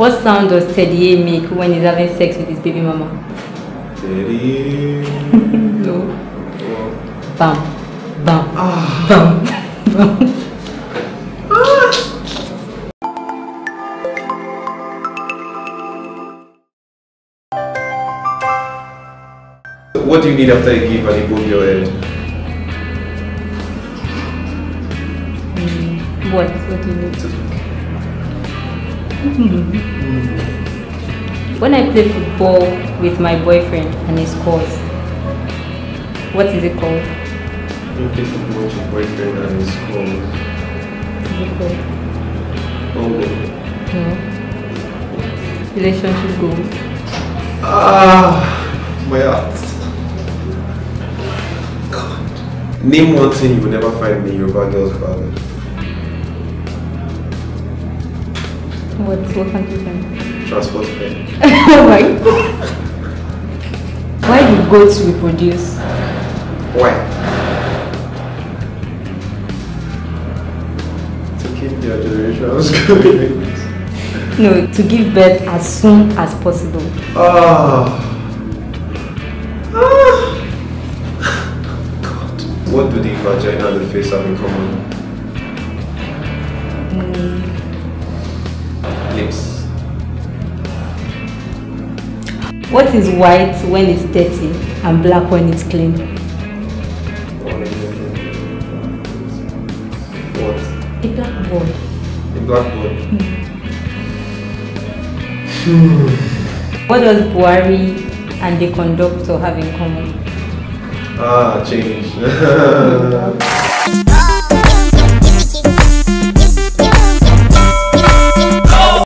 What sound does Teddy A make when he's having sex with his baby mama? Teddy. No. Oh. Bam. Bam. Ah. Bam. Bam. What do you need after you give an above your head? What do you need? When I play football with my boyfriend and he scores, what is it called? You play football with your boyfriend and he scores. What is it called? Oh. No. Relationship goals. Ah, my heart. God. Name one thing you will never find in your girl's father. What can't you find? Transport fare. Oh my God. Why do goats reproduce? Why? To keep their generations going. No, to give birth as soon as possible. Ah. God. What do the vagina and the face have in common? Lips. What is white when it's dirty and black when it's clean? What? A blackboard. A blackboard. What does Buhari and the conductor have in common? Ah, change.